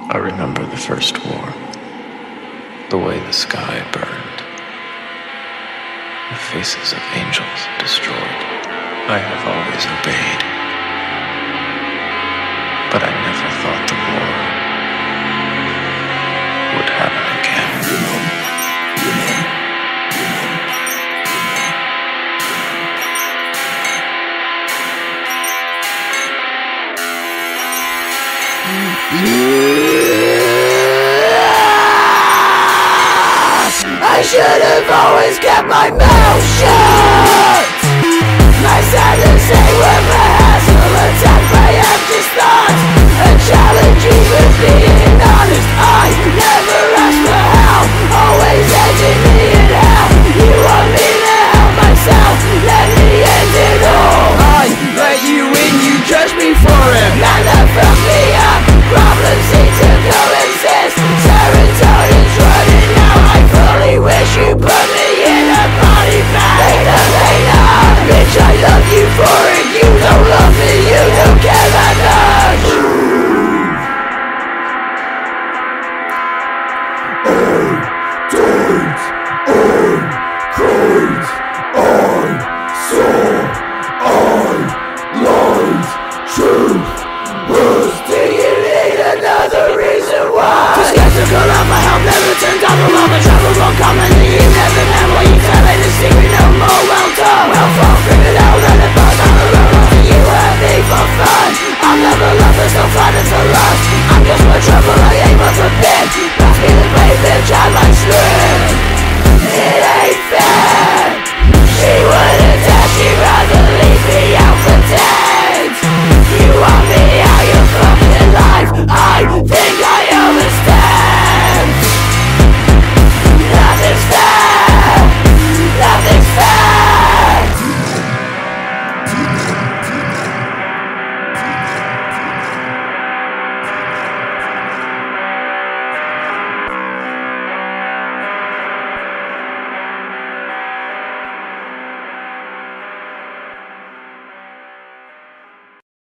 I remember the first war, the way the sky burned, the faces of angels destroyed. I have always obeyed, but I never thought the war would happen again. I should have always kept my mouth shut. My sadness ain't worth a hassle. Attack my empty thoughts and challenge even being honest. I never asked for help, always edging me in hell. You want me to help myself, let me end it all. I let you in, you judge me for it. Man that fucked me up, problems seem to coexist. Serotonin's running out, I fully wish you put me in a body bag. Later, bitch, I love you for it. You don't love me, you don't care that much. Skeptical of my help, never turned up above the trouble won't come in the you never know what you fell in the secret no more. Well done, well fought, figured out that it was on the road. You and me for fun, I'll never love, there's no fun, it's a lust.